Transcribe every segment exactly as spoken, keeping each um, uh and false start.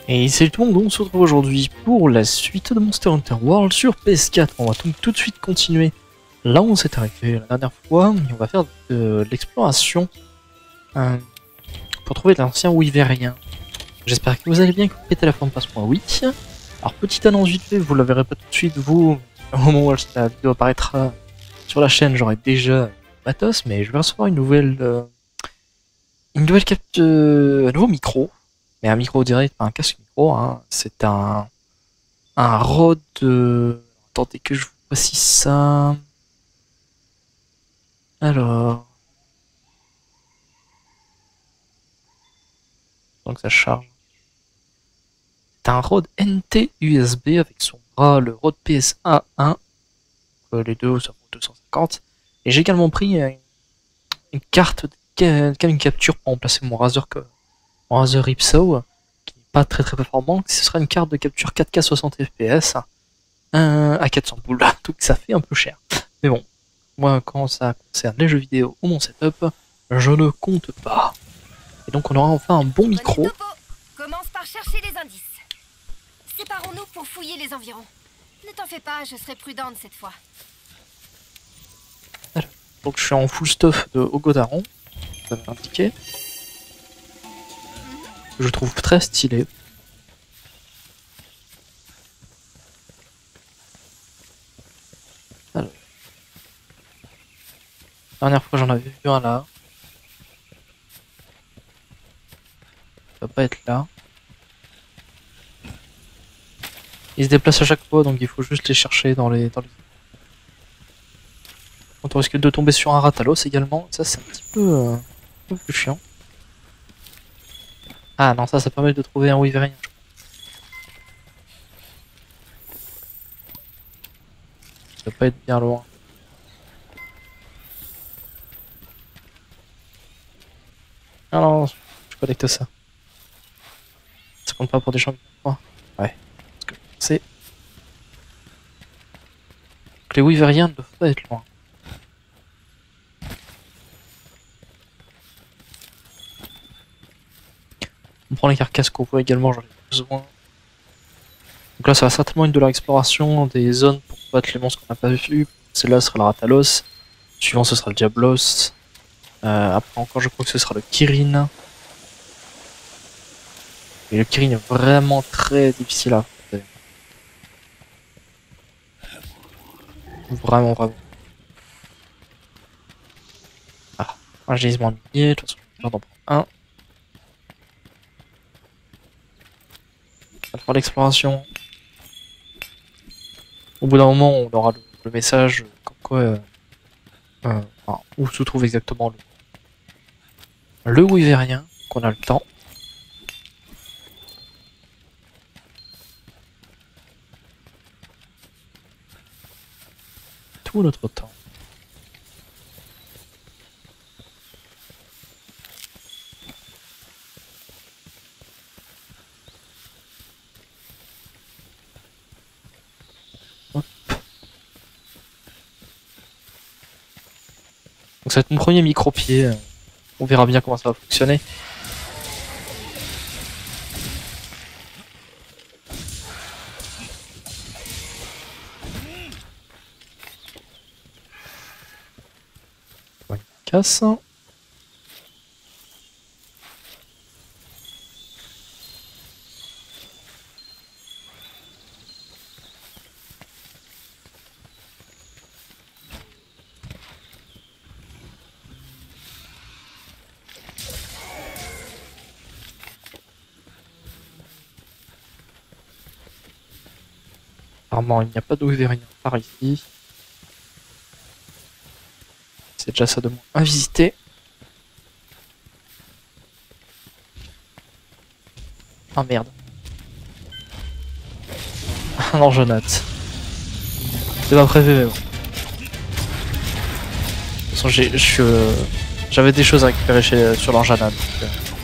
Et salut tout le monde, on se retrouve aujourd'hui pour la suite de Monster Hunter World sur P S quatre. On va donc tout de suite continuer là où on s'est arrêté la dernière fois. Et on va faire de l'exploration euh, pour trouver l'ancien Wyverien. J'espère que vous allez bien, que vous pétez la forme passe-moi oui. Alors petite annonce vite fait, vous la verrez pas tout de suite vous, au moment où la vidéo apparaîtra sur la chaîne, j'aurai déjà matos, mais je vais recevoir une nouvelle euh, une nouvelle capte, euh, un nouveau micro. Mais un micro direct, pas un casque micro, hein. C'est un, un Rode. Euh... Attendez que je vous précise ça. Alors. Donc ça charge. C'est un Rode N T U S B avec son bras, le Rode P S A un. Euh, les deux, ça vaut deux cent cinquante. Et j'ai également pris une, une carte de une capture pour remplacer mon Razer, mon Razer Ripsaw. Pas très très performant, ce sera une carte de capture quatre K soixante F P S euh, à quatre cents boules, donc ça fait un peu cher. Mais bon, moi quand ça concerne les jeux vidéo ou mon setup, je ne compte pas. Et donc on aura enfin un bon micro. Commence par chercher les indices. Séparons-nous pour fouiller les environs. Ne t'en fais pas, je serai prudente cette fois. Alors, donc je suis en full stuff de Ogodaron, ça va indiquer. Je trouve très stylé. Alors. La dernière fois j'en avais vu un là. Ça va pas être là. Ils se déplacent à chaque fois, donc il faut juste les chercher dans les... Dans les... On risque de tomber sur un Ratalos également. Ça c'est un petit peu, euh, un peu plus chiant. Ah non, ça, ça permet de trouver un Wyverien. Ça va pas être bien loin. Ah non, je connecte ça. Ça compte pas pour des champions. Ouais. Parce que c'est. Les Wyveriens ne doivent pas être loin. On prend les carcasses qu'on voit également, j'en ai besoin. Donc là, ça va certainement être de l'exploration des zones pour battre les monstres qu'on n'a pas vus. Celle-là sera le Ratalos. Suivant, ce sera le Diablos. Euh, après encore, je crois que ce sera le Kirin. Et le Kirin est vraiment très difficile à affronter. Vraiment, vraiment. Ah, un gisement de minier, de toute façon, je vais d'en prendre un. On va faire l'exploration. Au bout d'un moment, on aura le, le message comme quoi. Euh, euh, enfin, où se trouve exactement le, le Wyverien, qu'on a le temps. Tout notre temps. Hop. Donc ça va être mon premier micro-pied. On verra bien comment ça va fonctionner. Casse. Apparemment, il n'y a pas de Wyverien par ici. C'est déjà ça de moins à visiter. Ah merde. Ah non, je note. C'est pas prévu, mais bon. De toute façon, j'ai, je, euh, j'avais des choses à récupérer chez, sur l'Anjana. Donc, euh...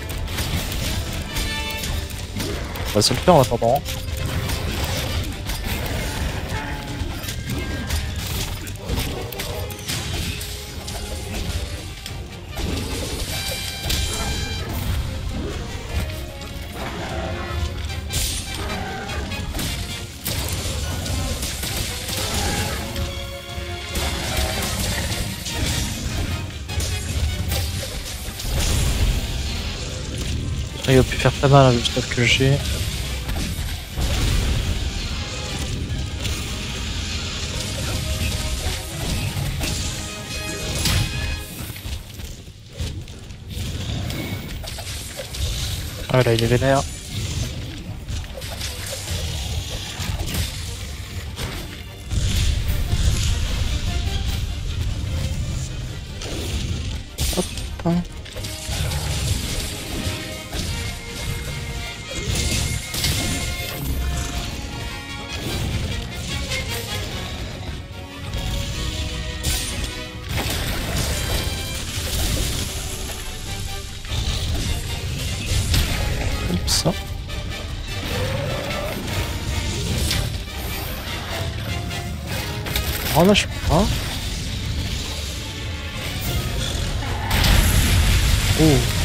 on va se le faire en attendant. il va plus faire très mal, le stuff que j'ai. Ah là, il est vénère. Hop. Ça. Oh là, je sais pas. Oh.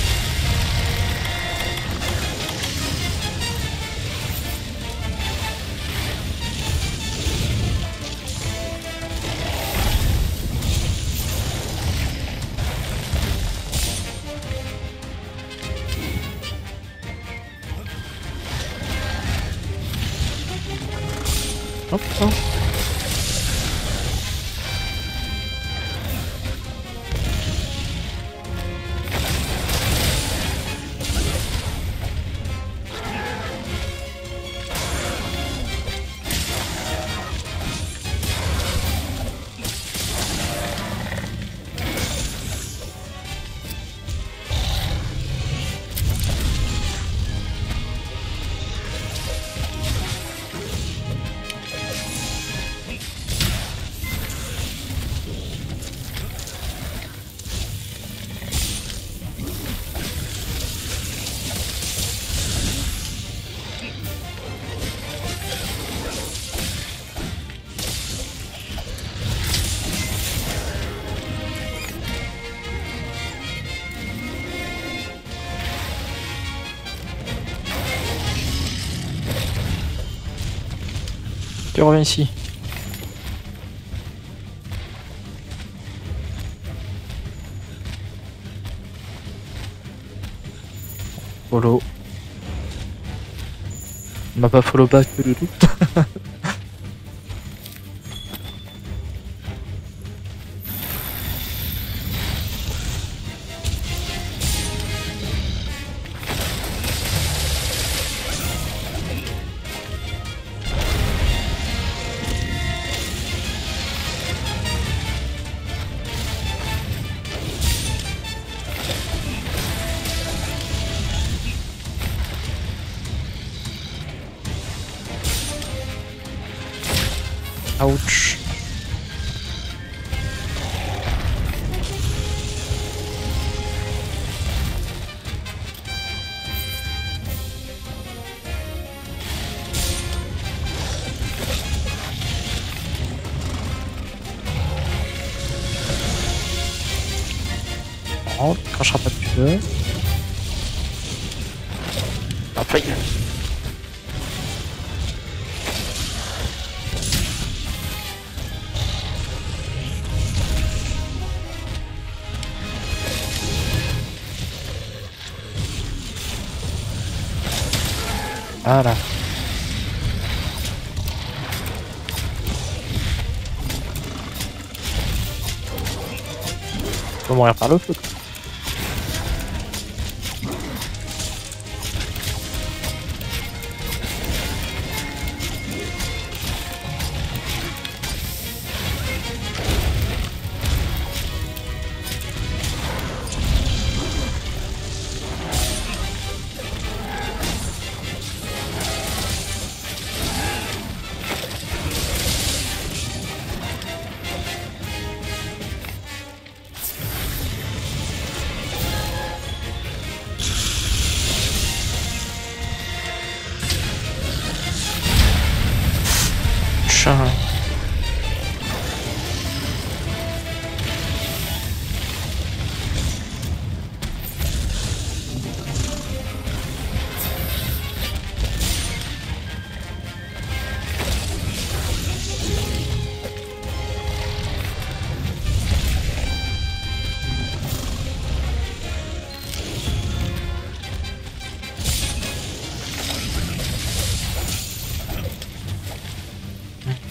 Hop, hop. Tu reviens ici. Follow. On m'a pas follow back le loup. Ouch. Non, tu cracheras pas de feu. Ah, faille. Voilà. Faut mourir par le feu. Chat.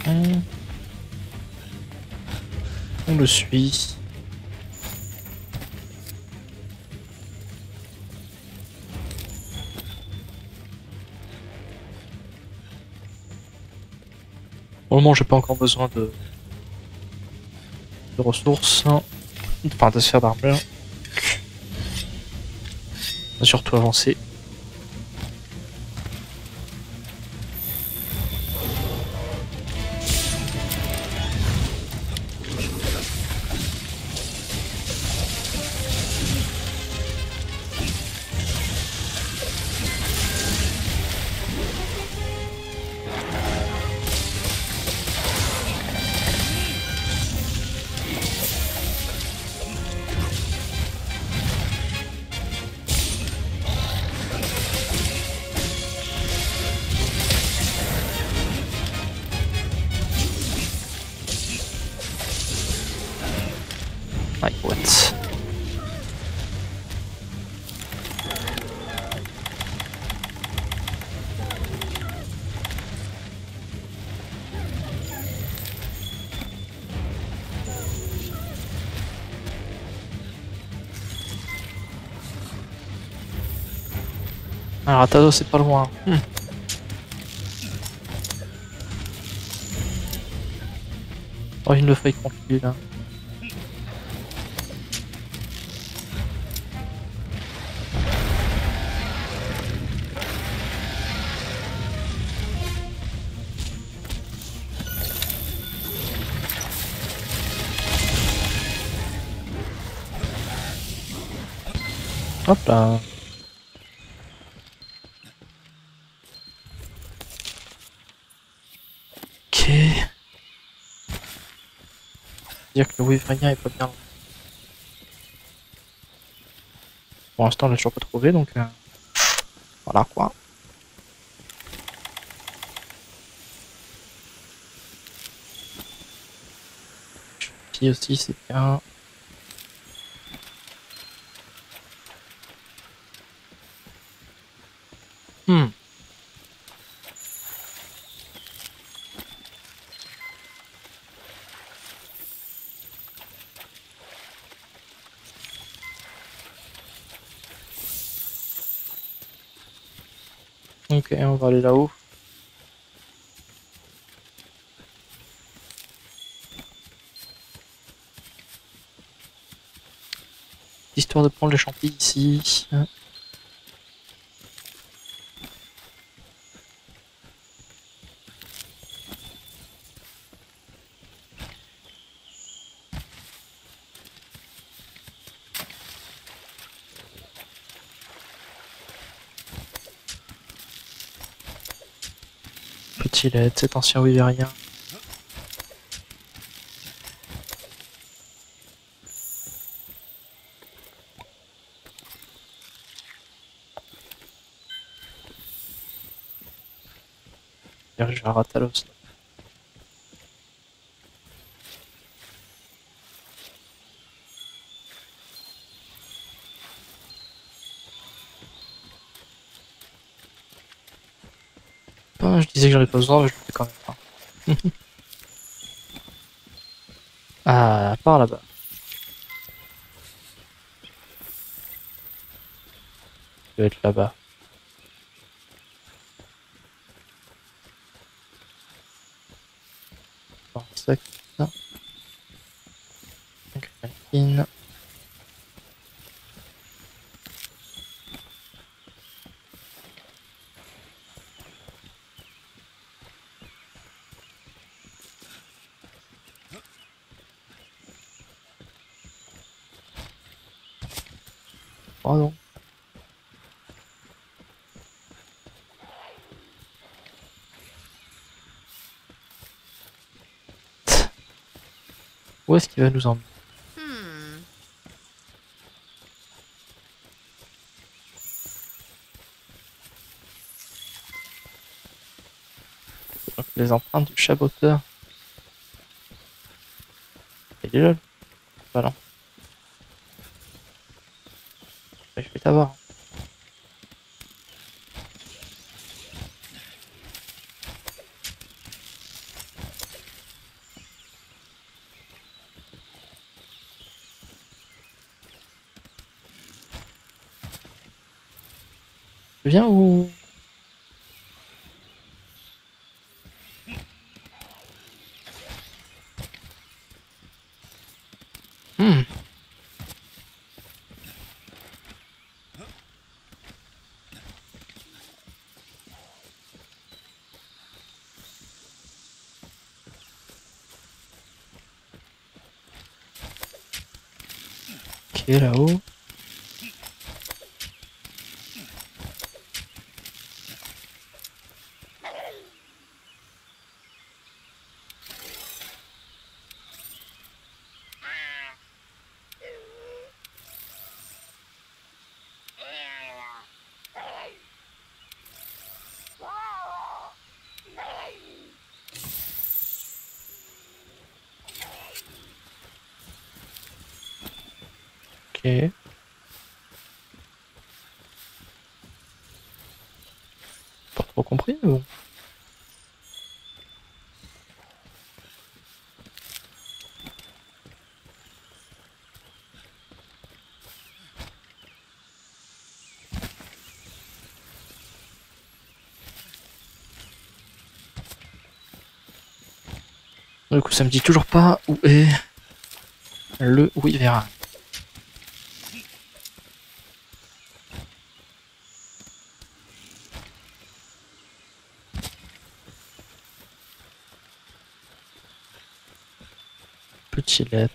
On le suit. Pour le moment, j'ai pas encore besoin de, de ressources, enfin de sphères d'armure. On va surtout avancer. My what? Alors Atado c'est pas loin. Hmm. Oh il me fait contre lui là. Hop là. Ok. Dire que le Wyvernien est pas bien. Pour l'instant, on l'a toujours pas trouvé, donc euh, voilà quoi. Ici aussi, c'est bien. Hmm. Ok, on va aller là-haut. Histoire de prendre les champis ici. Petit lait, cet ancien Wyvernien. Je vais à Ratalos. Ah, je disais que j'en ai pas besoin, mais je le fais quand même pas. Ah, par là-bas. Je vais être là-bas. Bon, ça, ça. Donc, machine. Pardon. Où est-ce qu'il va nous emmener? Hmm. Donc, les empreintes du chaboteur. Il est là. Voilà. Je vais t'avoir. viens ou... Hmm. Ok, là-haut. Ok. Pas trop compris ou... Du coup, ça me dit toujours pas où est le Wyvern. Petit lettre.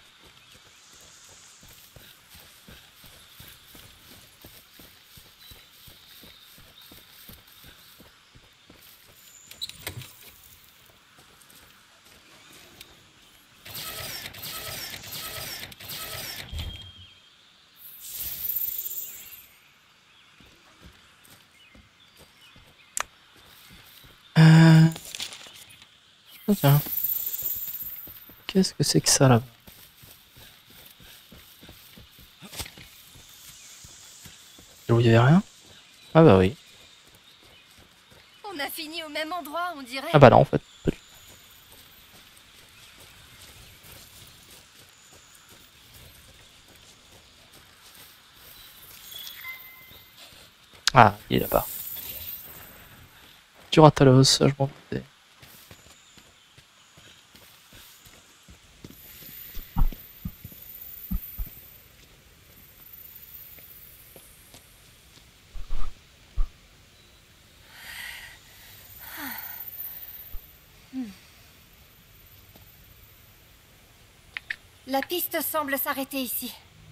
Euh... Oh, tiens. Qu'est-ce que c'est que ça là-bas? Il y avait rien? Ah bah oui. On a fini au même endroit, on dirait. Ah bah non en fait. Ah, il est là-bas. Duratalos, je m'en doutais. La piste semble s'arrêter ici.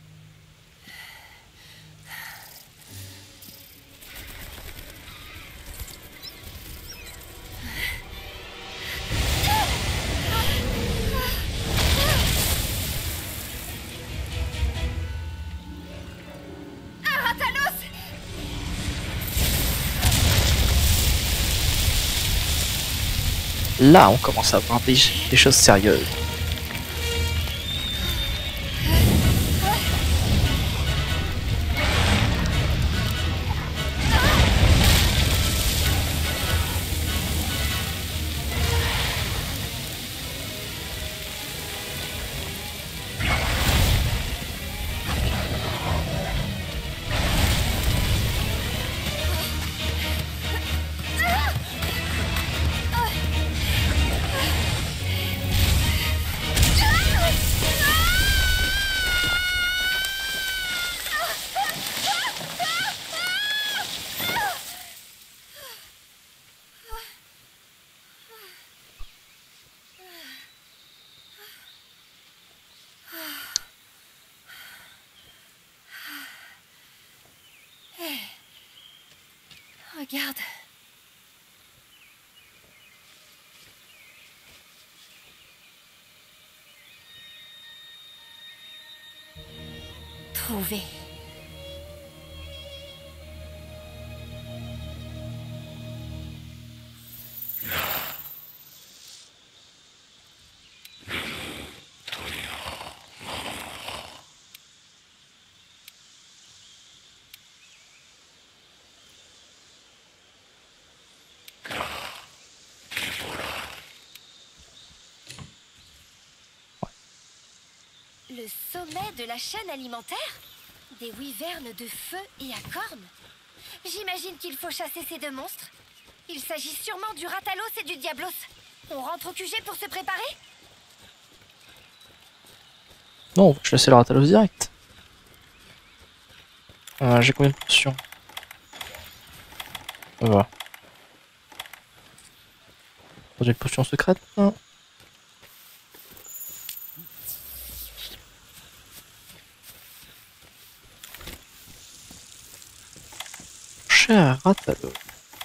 Là, on commence à voir des, des choses sérieuses. Regarde. Trouvé. Le sommet de la chaîne alimentaire? Des wyvernes de feu et à cornes? J'imagine qu'il faut chasser ces deux monstres. Il s'agit sûrement du Ratalos et du Diablos. On rentre au Q G pour se préparer? Non, je laisse le Ratalos direct. Euh, J'ai combien de potions? Voilà. J'ai une potion secrète. Cher Ratalos.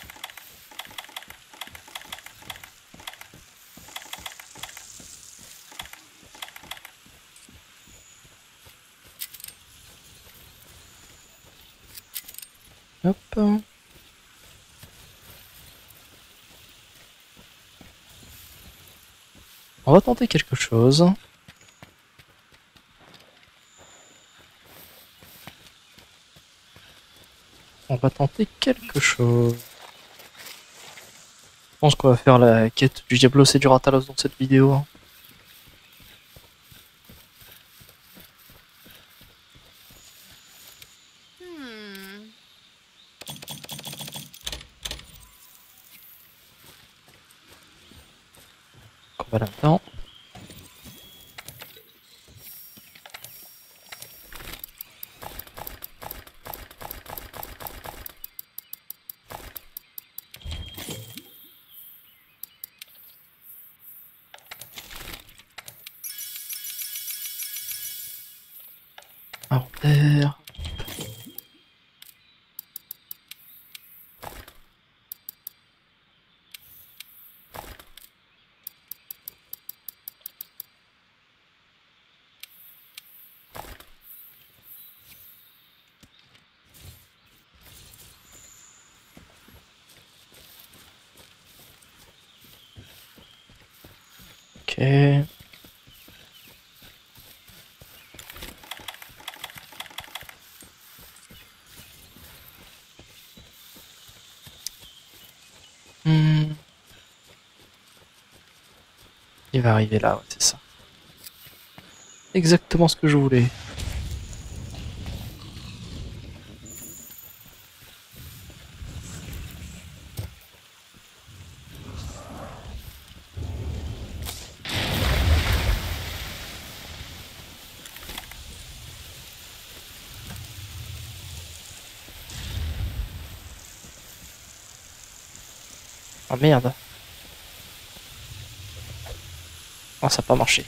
Hop. On va tenter quelque chose. On va tenter quelque chose. Je pense qu'on va faire la quête du Diablos et du Ratalos dans cette vidéo. Hmm. On va là-dedans. Inventaire. Ok. Hmm. Il va arriver là, ouais, c'est ça. Exactement ce que je voulais. Ah merde. Oh, ça n'a pas marché.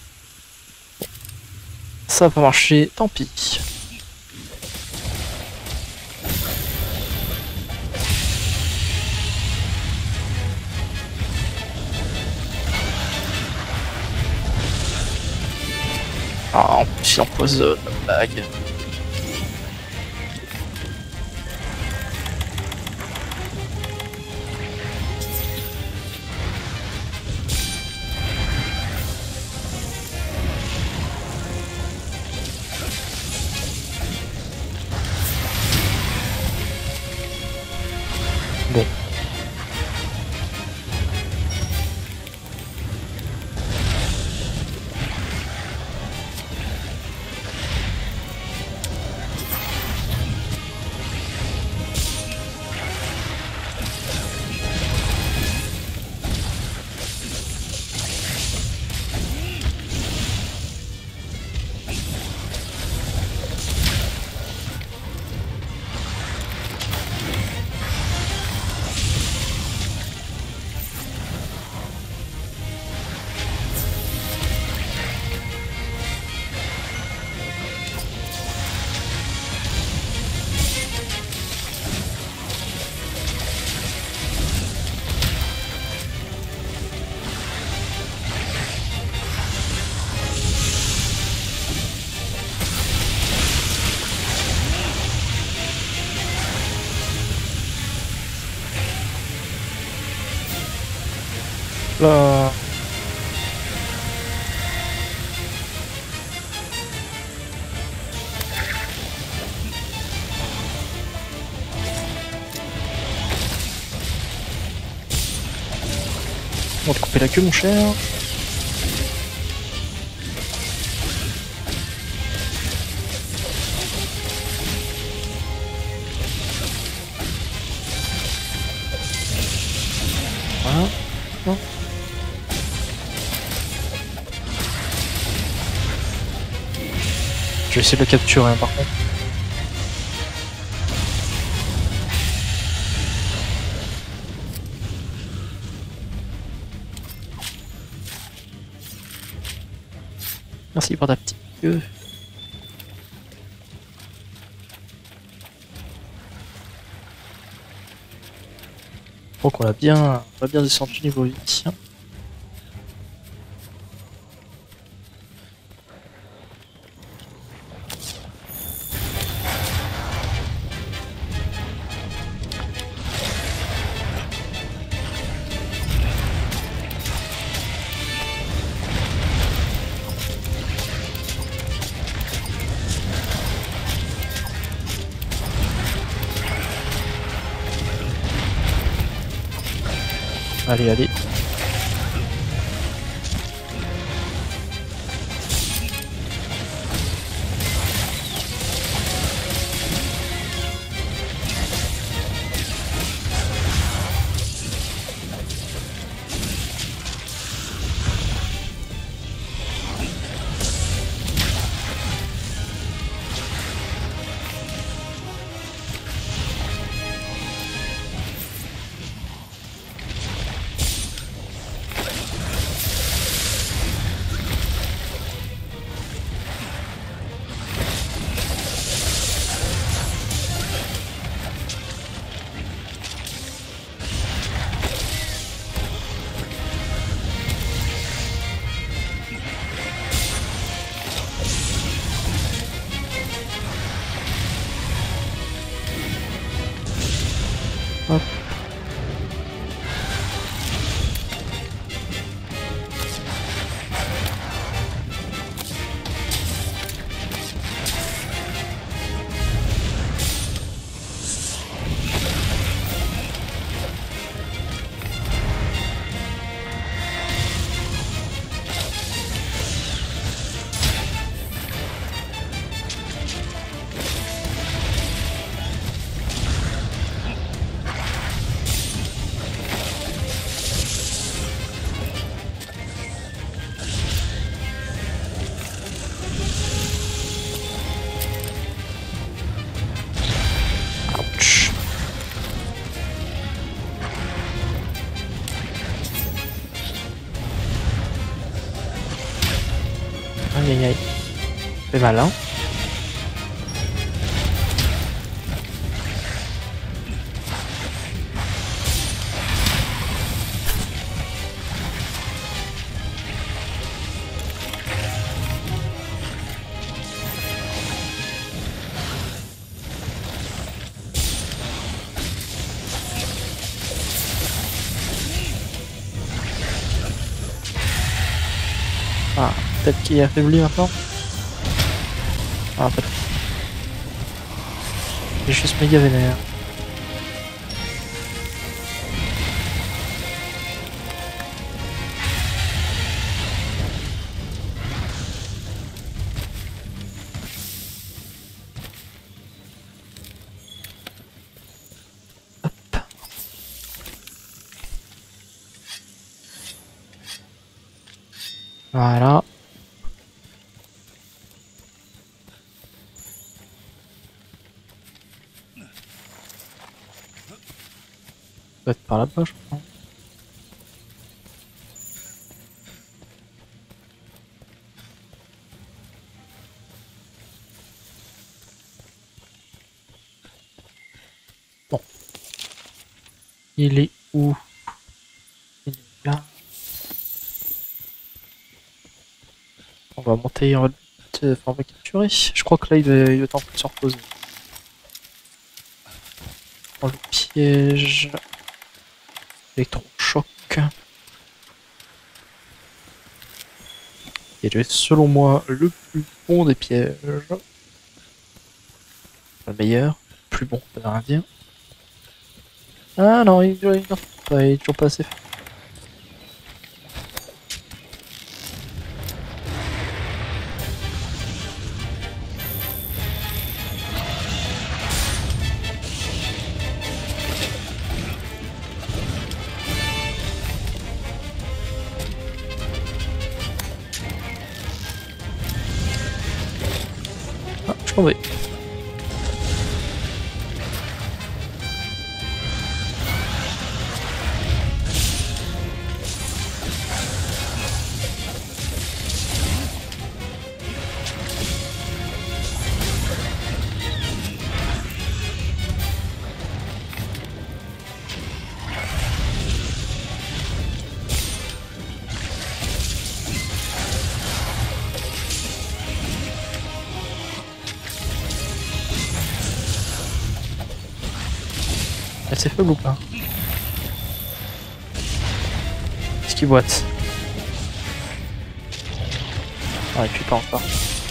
Ça n'a pas marché, tant pis. Ah, en plus il empoisonne la blague. Bon. Là. On va te couper la queue, mon cher. Voilà. Non. Je vais essayer de le capturer hein, par contre. Merci pour ta petite queue. Donc on a bien, on a bien descendu niveau vie. Allez, allez. Hop. Ouch. Aïe aïe aïe. C'est mal hein. Ah, peut-être qu'il est affaibli maintenant. Ah, en fait. Il est juste méga vénère. Hop. Voilà. Ça doit être par là-bas, je crois. Bon. Il est où? Il est là. On va monter en enfin, on va capturer. Je crois que là il va, il va tenter de se reposer. On le piège. Électrochoc. Et est selon moi le plus bon des pièges. Le meilleur. Plus bon, ça veut rien dire. Ah non, il, il, il est toujours pas assez fort. Je m'en vais. Elle s'est faible ou pas? Qu'est-ce qu'il boite? Ah, et puis pas encore.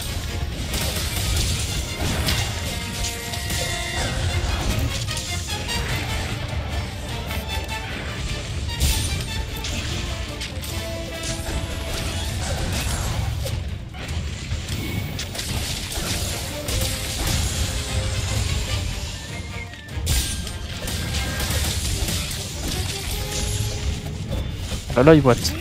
Là, là, il boite.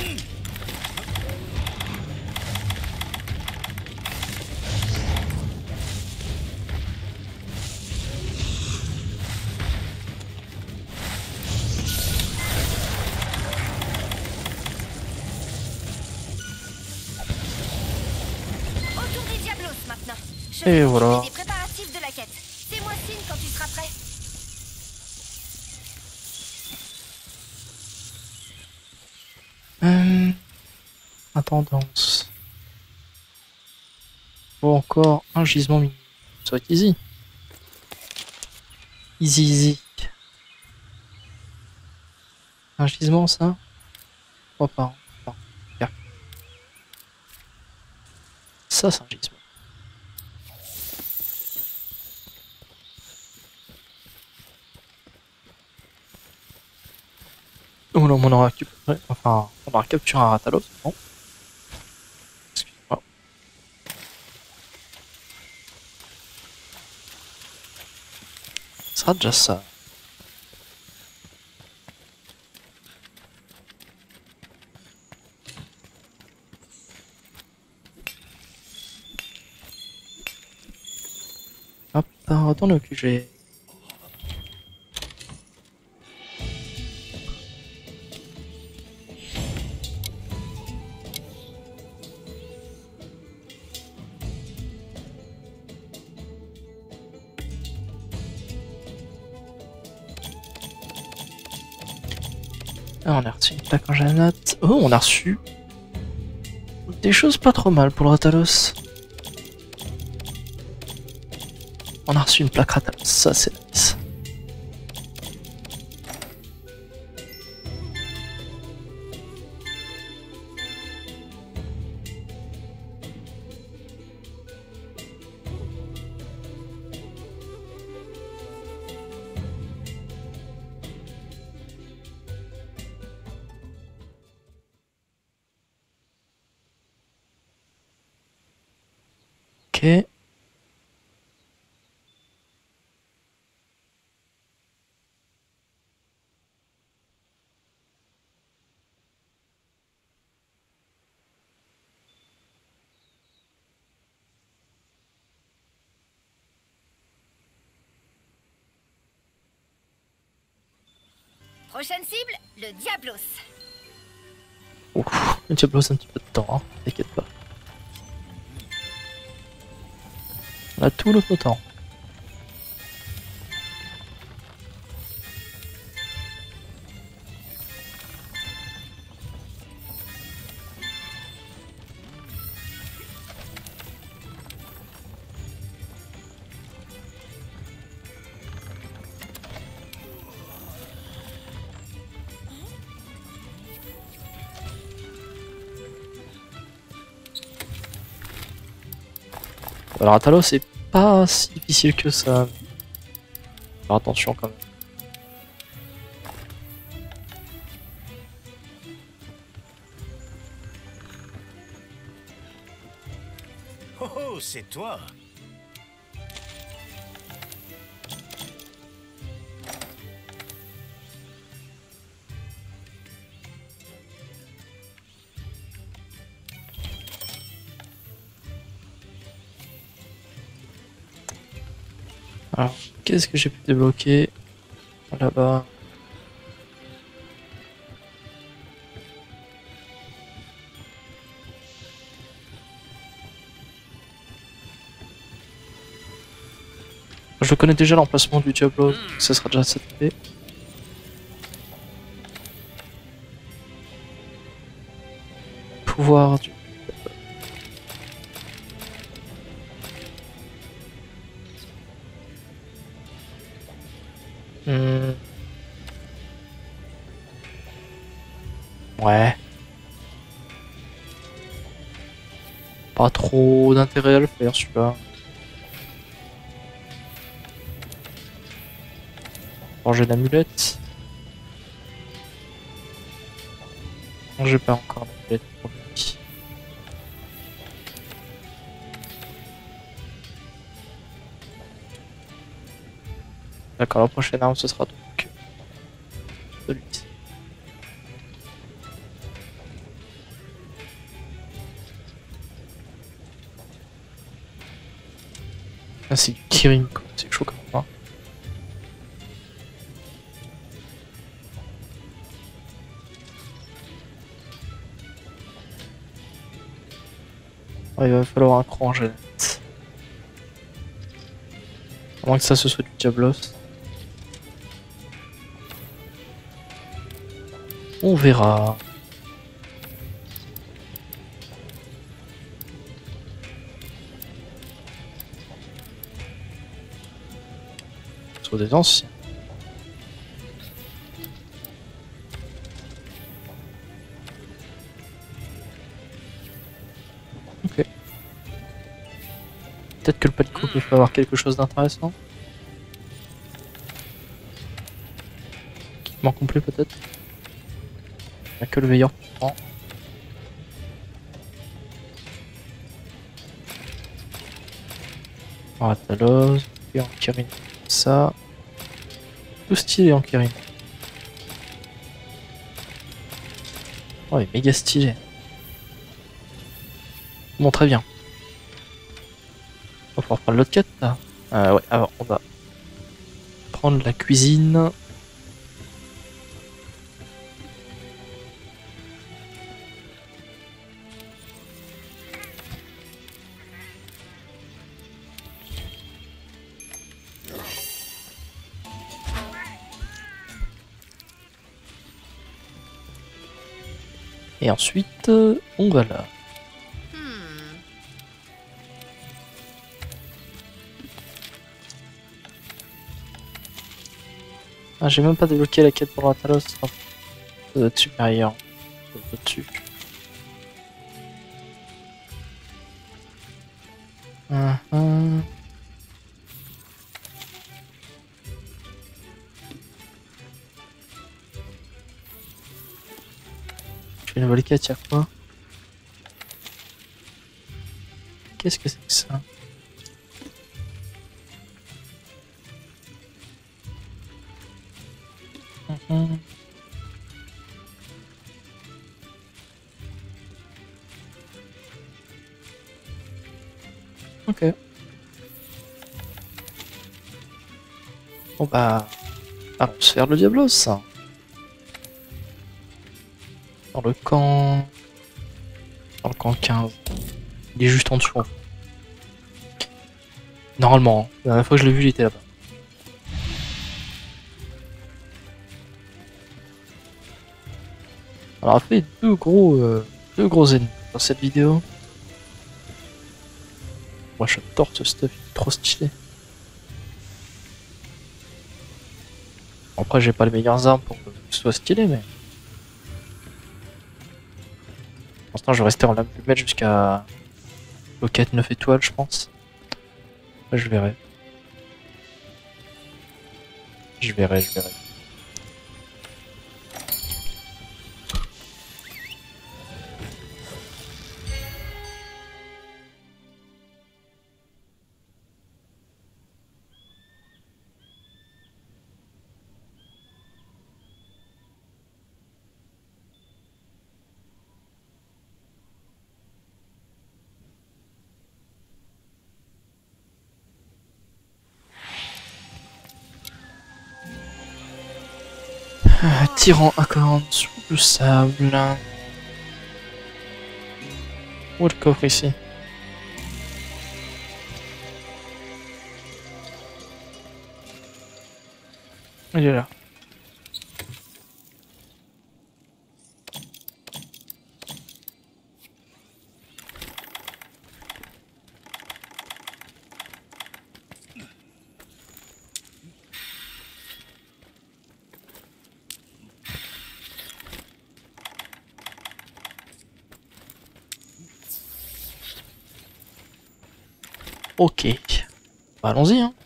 Autour des Diablos maintenant. Je Et vais voilà. m'occuper des préparatifs de la quête. Fais-moi signe quand tu seras prêt. Euh... Intendance. Faut encore un gisement minimum. Ça va être easy. Easy, easy. Un gisement, ça? Je crois pas. Non. Regarde. Ça, c'est un gisement. Oh là, on aura récupéré. Enfin, on aura capturé un Rathalos, non? Excuse-moi. Ce sera déjà ça. Hop, on retourne au Q G. Ah, on a reçu une plaque en janate. Oh, on a reçu des choses pas trop mal pour le Rathalos. On a reçu une plaque Rathalos, ça c'est nice. Ok. Prochaine cible, le Diablos. Ouf, le Diablo c'est un petit peu de temps, hein. T'inquiète pas. On a tout notre temps. Alors Rathalos c'est pas si difficile que ça. Faire attention quand même. Oh, oh, c'est toi. Alors, qu'est-ce que j'ai pu débloquer là-bas? Je connais déjà l'emplacement du Diablo, donc ça sera déjà cette épée. Pouvoir du... Hmm. Ouais. Pas trop d'intérêt à le faire celui-là. Ranger l'amulette. Non, j'ai pas encore l'amulette pour lui. D'accord, la prochaine arme ce sera donc celui-ci. Ah, c'est du Kirin, quoi. C'est chaud comme ça. Ouais, il va falloir un cran, j'ai. À moins que ça ce soit du Diablos. On verra. Soit des anciens. Ok. Peut-être que le palico peut avoir quelque chose d'intéressant. Équipement complet peut-être. Il n'y a que le veilleur pourtant. Ah, Talos, et en Kirin. Ça. Tout stylé en Kirin. Oh, il est méga stylé. Bon, très bien. On va pouvoir prendre l'autre quête là. Euh, ouais, alors on va prendre la cuisine. Et ensuite, euh, on va là. Ah, j'ai même pas débloqué la quête pour la Talos. Ça doit être supérieur. Ça doit être au-dessus. Hum, hum. Je fais une nouvelle quête, y'a quoi? Qu'est-ce que c'est que ça? Hum, hum. Ok. Bon bah... allons se faire le Diablos. Dans le camp... Dans le camp quinze. Il est juste en dessous. Normalement, hein. La dernière fois que je l'ai vu, il était là-bas. Alors, on a fait deux gros, euh, deux gros ennemis dans cette vidéo. Moi, j'adore ce stuff, il est trop stylé. Après, j'ai pas les meilleures armes pour que ce soit stylé, mais... Pour l'instant, je vais rester en lame plumette jusqu'à... Loquette neuf étoiles, je pense. Après, je verrai. Je verrai, je verrai. Euh, Tyran à corne sur le sable. Où est le coffre ici? Il est là. Ok. Bah, allons-y, hein.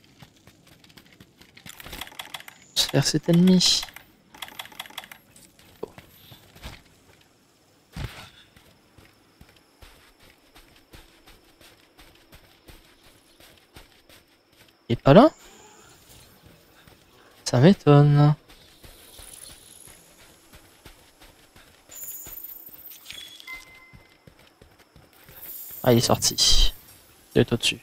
Se faire cet ennemi. Il est pas là? Ça m'étonne. Ah, il est sorti. Il est au-dessus.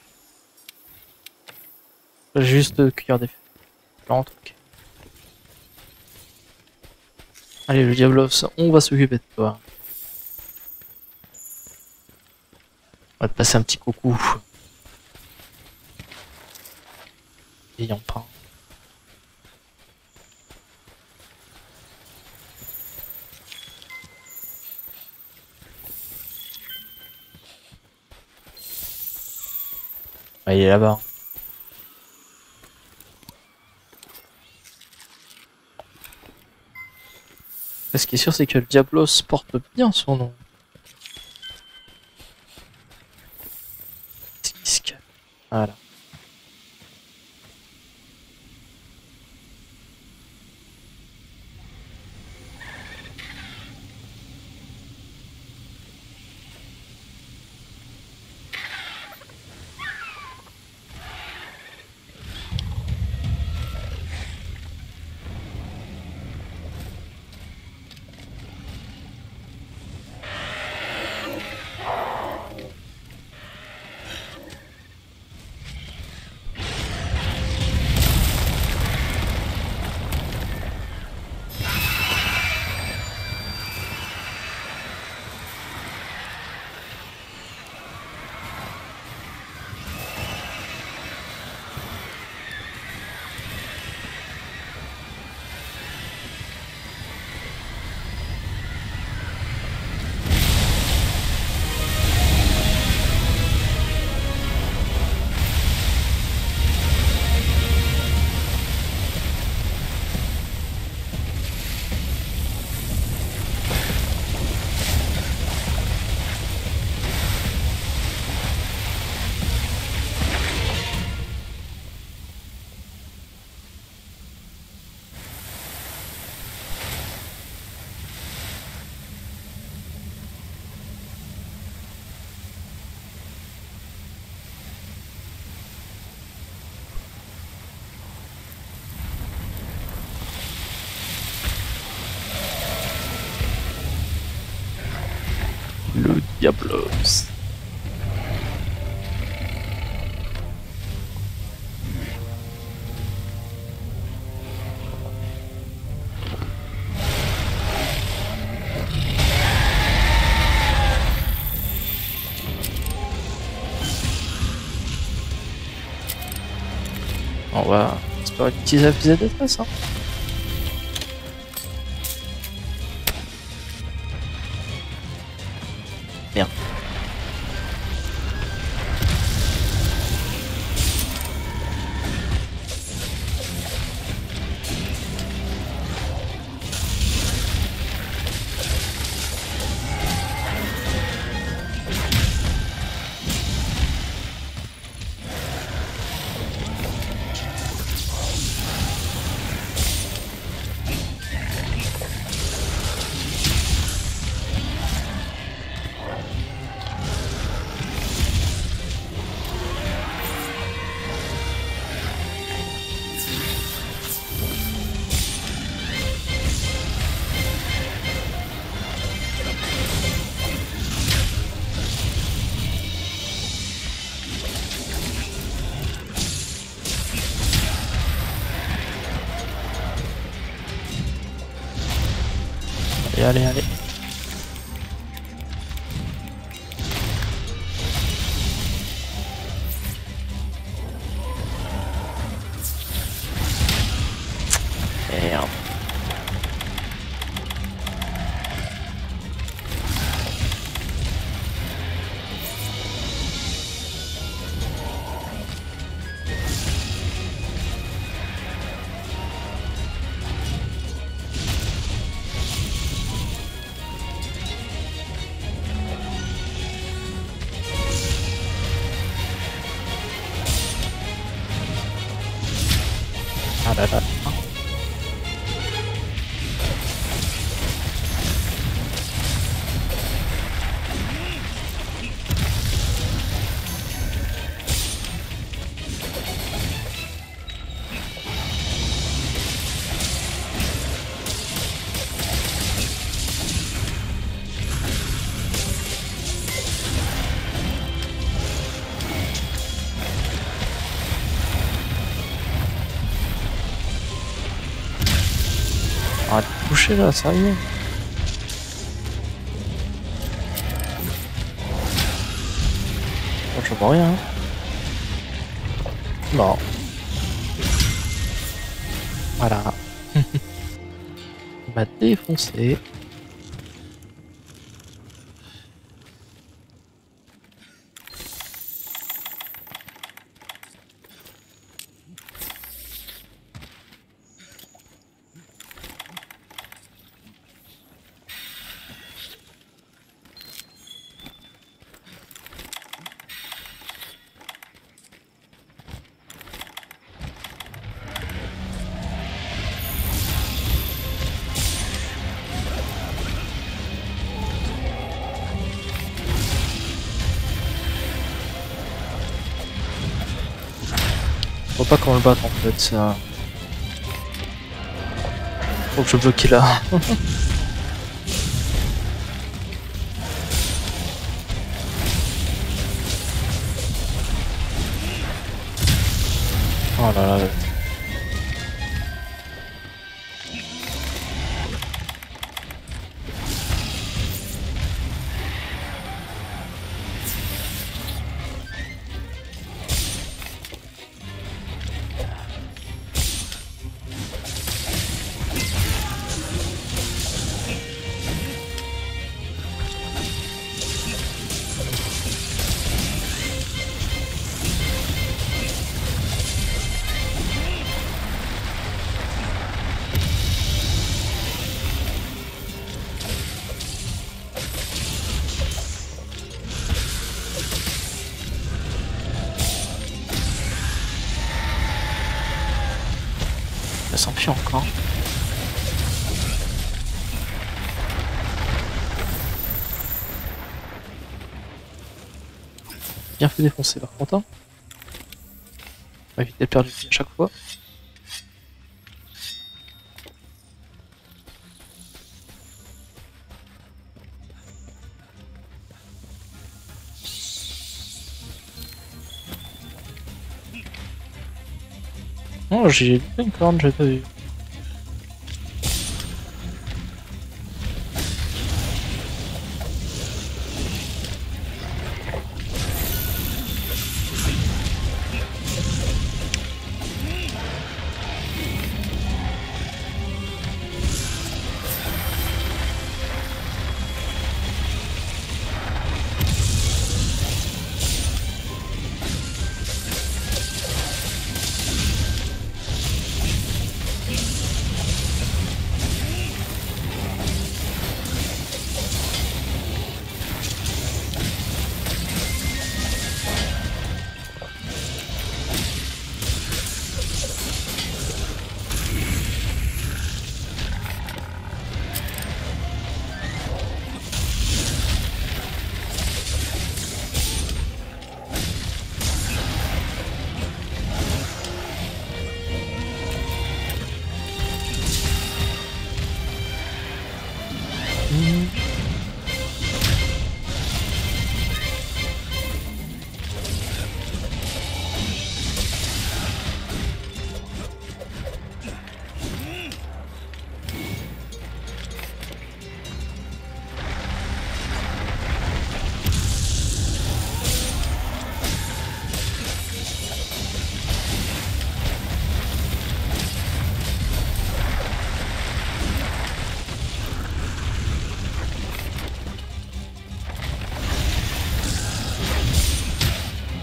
Juste cueillir des plantes. Ok. Allez, le Diablos, on va s'occuper de toi. On va te passer un petit coucou. Ayant pas. Ah, il est là-bas. Ce qui est sûr, c'est que le Diablos porte bien son nom. Disque. Voilà. Le Diablos. On va espérer utiliser la fusée de détresse, hein. Merde. Allez, allez, allez. Merde. Ah là là. Arrête de toucher là, sérieux. Bon, je vois rien. Non. Voilà. Il m'a défoncé. Je vois pas comment le battre en fait, ça. Faut que je bloque là. Oh là là. Ça s'empire encore. Bien fait défoncer par contre. Hein. On va éviter de perdre une vie à chaque fois. Oh, j'ai vu une corne, j'avais pas vu.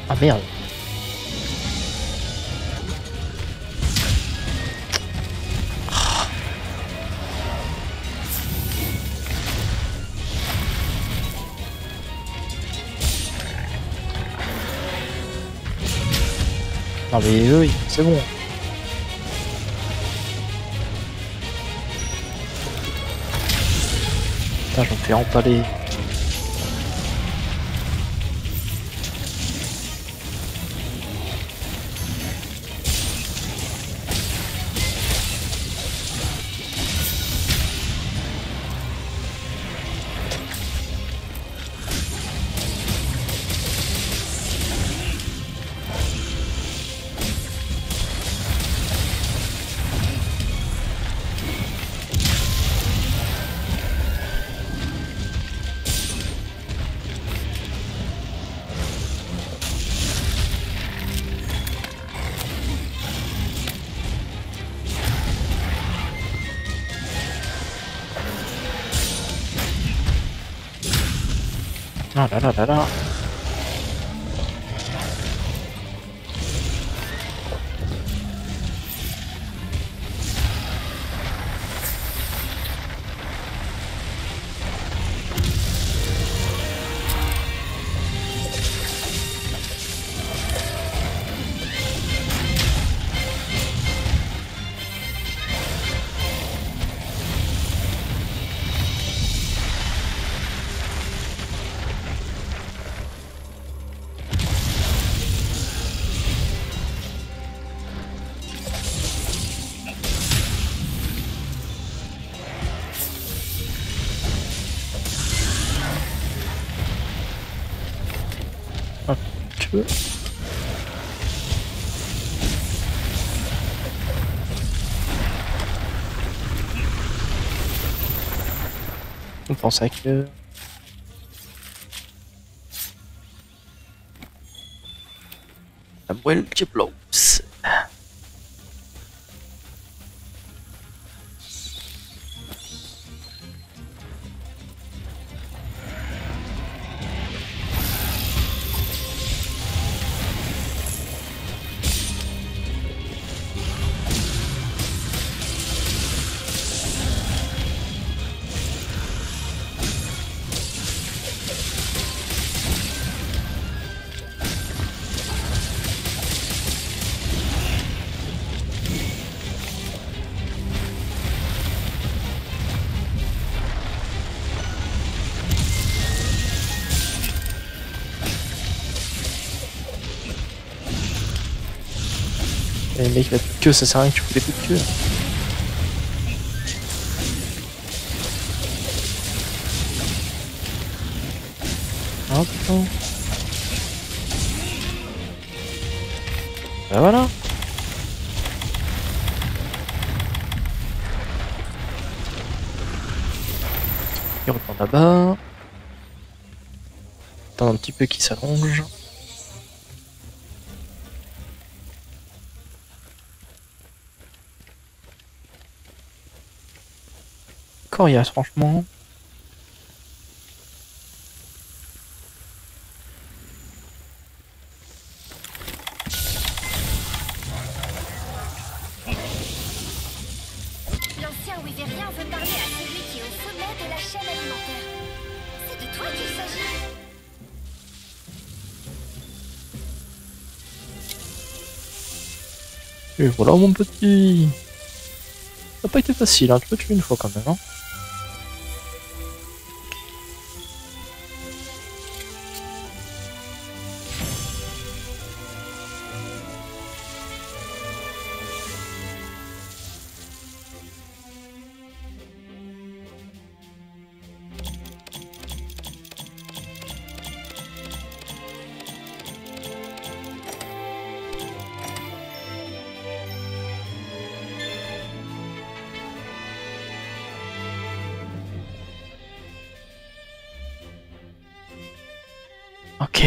Ah merde. Non mais eux, c'est bon. Putain, je me fais empaler. Ah là là là là. Hop, tu veux. On pense avec le... La moelle qui blows. Et le mec, la petite queue, ça sert à rien que tu fous les coups de queue. Ah putain. Bah voilà. Il retourne là-bas. Attends un petit peu qu'il s'allonge. Coriace, franchement. L'ancien Wyvérien veut parler à celui qui est au sommet de la chaîne alimentaire. C'est de toi qu'il s'agit. Et voilà mon petit. Ça n'a pas été facile, hein. Tu peux tuer une fois quand même, hein. Ok.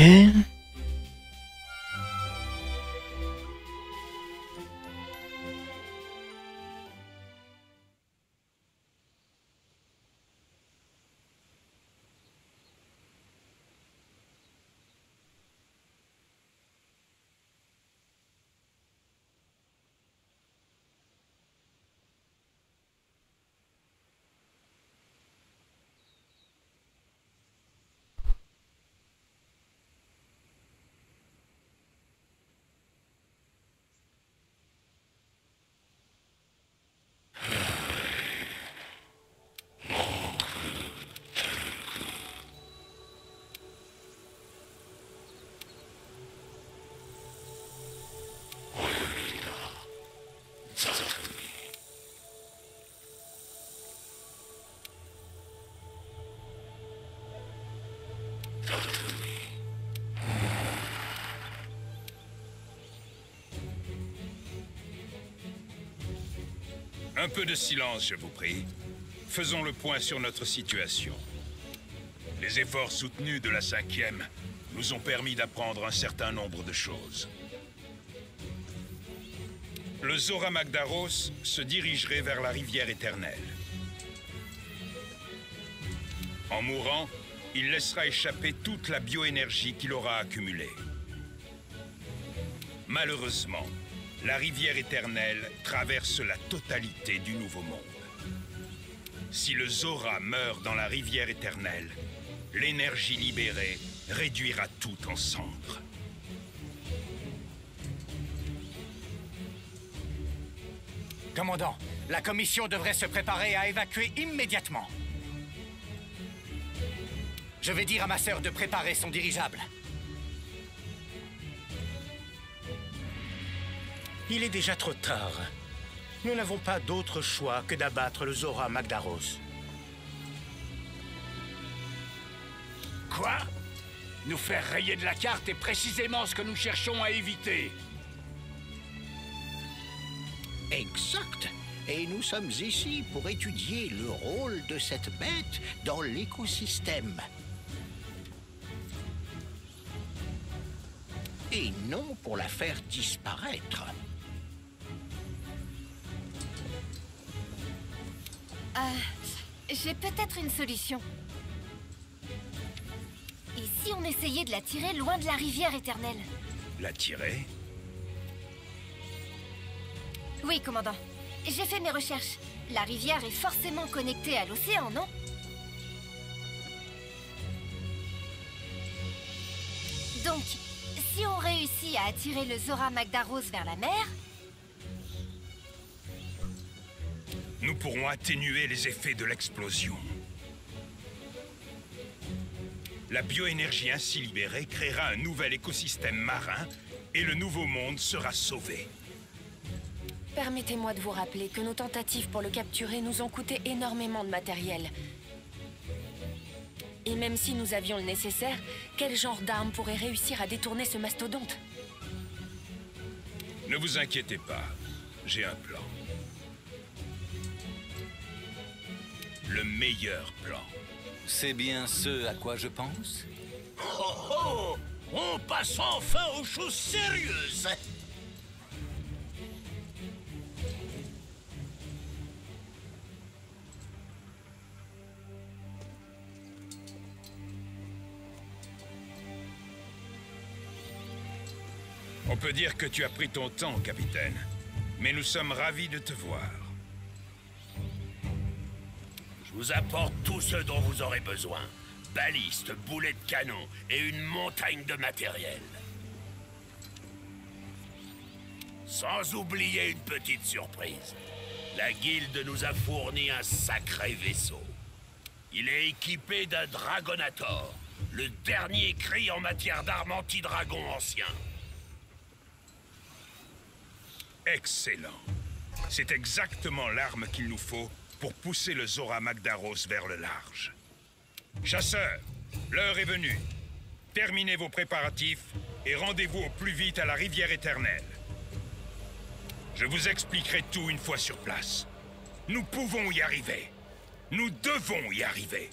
Un peu de silence, je vous prie. Faisons le point sur notre situation. Les efforts soutenus de la cinquième nous ont permis d'apprendre un certain nombre de choses. Le Zora Magdaros se dirigerait vers la rivière éternelle. En mourant, il laissera échapper toute la bioénergie qu'il aura accumulée. Malheureusement, la rivière éternelle traverse la totalité du Nouveau Monde. Si le Zora meurt dans la rivière éternelle, l'énergie libérée réduira tout en cendres. Commandant, la commission devrait se préparer à évacuer immédiatement. Je vais dire à ma sœur de préparer son dirigeable. Il est déjà trop tard. Nous n'avons pas d'autre choix que d'abattre le Zora Magdaros. Quoi? Nous faire rayer de la carte est précisément ce que nous cherchons à éviter. Exact. Et nous sommes ici pour étudier le rôle de cette bête dans l'écosystème. Et non pour la faire disparaître. Euh, j'ai peut-être une solution. Et si on essayait de la tirer loin de la rivière éternelle? La tirer? Oui, commandant. J'ai fait mes recherches. La rivière est forcément connectée à l'océan, non? Donc, si on réussit à attirer le Zora Magdaros vers la mer... Nous pourrons atténuer les effets de l'explosion. La bioénergie ainsi libérée créera un nouvel écosystème marin et le Nouveau Monde sera sauvé. Permettez-moi de vous rappeler que nos tentatives pour le capturer nous ont coûté énormément de matériel. Et même si nous avions le nécessaire, quel genre d'arme pourrait réussir à détourner ce mastodonte? Ne vous inquiétez pas, j'ai un plan. Le meilleur plan. C'est bien ce à quoi je pense? Oh oh! On passe enfin aux choses sérieuses! On peut dire que tu as pris ton temps, capitaine. Mais nous sommes ravis de te voir. Je vous apporte tout ce dont vous aurez besoin. Balistes, boulets de canon et une montagne de matériel. Sans oublier une petite surprise. La guilde nous a fourni un sacré vaisseau. Il est équipé d'un Dragonator, le dernier cri en matière d'armes anti-dragon anciens. Excellent. C'est exactement l'arme qu'il nous faut pour pousser le Zora Magdaros vers le large. Chasseurs, l'heure est venue. Terminez vos préparatifs et rendez-vous au plus vite à la rivière éternelle. Je vous expliquerai tout une fois sur place. Nous pouvons y arriver. Nous devons y arriver.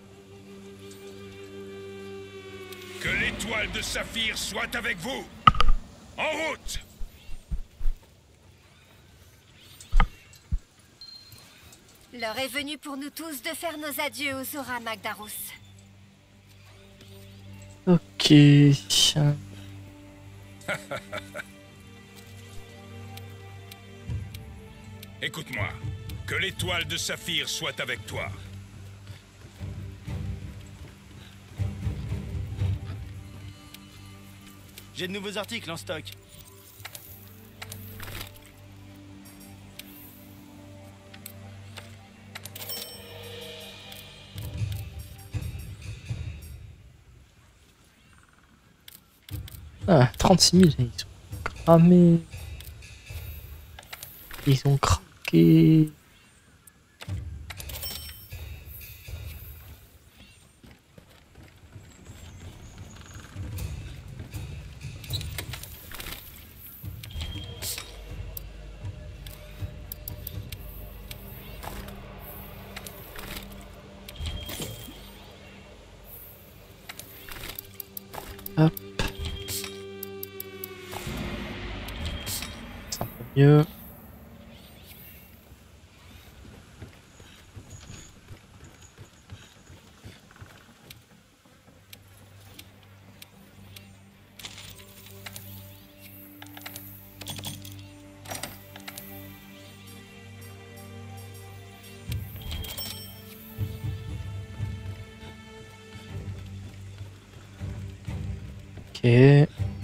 Que l'étoile de Saphir soit avec vous. En route! L'heure est venue pour nous tous de faire nos adieux au Zora Magdaros. Ok. Écoute-moi. Que l'étoile de Saphir soit avec toi. J'ai de nouveaux articles en stock. Ah, trente-six mille, ils sont cramés. Ils ont craqué. mieux. Ok.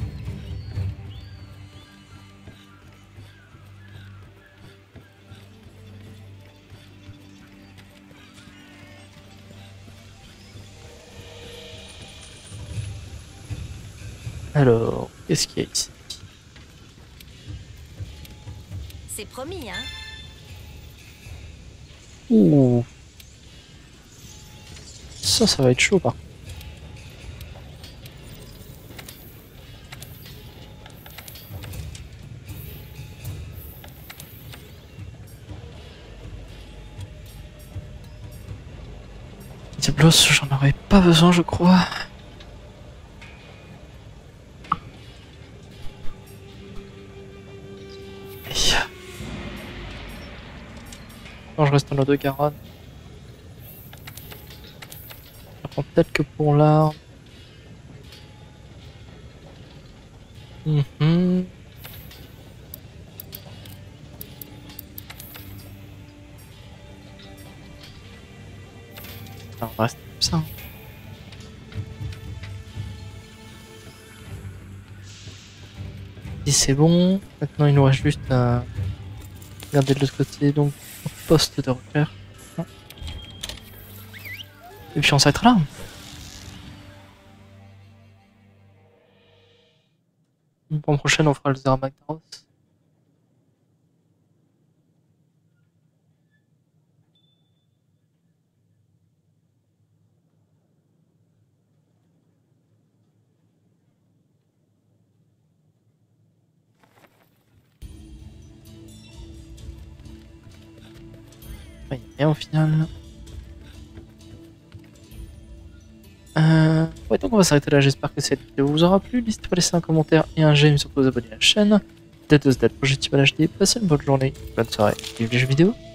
Alors, qu'est-ce qu'il y a ici? C'est promis, hein. Ouh. Ça, ça va être chaud par contre. Diablos, j'en aurais pas besoin, je crois. Non, je reste en eau de Garonne. Peut-être que pour l'arme. Mm-hmm. Alors, on reste comme ça. Si c'est bon, maintenant il nous reste juste à regarder de l'autre côté, donc poste de repère. Et puis on s'arrêtera là. La prochaine on fera le Zora Magdaros. Ouais, y a rien au final. Euh... Ouais, donc on va s'arrêter là. J'espère que cette vidéo vous aura plu. N'hésitez pas à laisser un commentaire et un j'aime, surtout vous abonner à la chaîne. Peut-être de se projet H D. Passez une bonne journée, bonne soirée. Vive les jeux vidéo.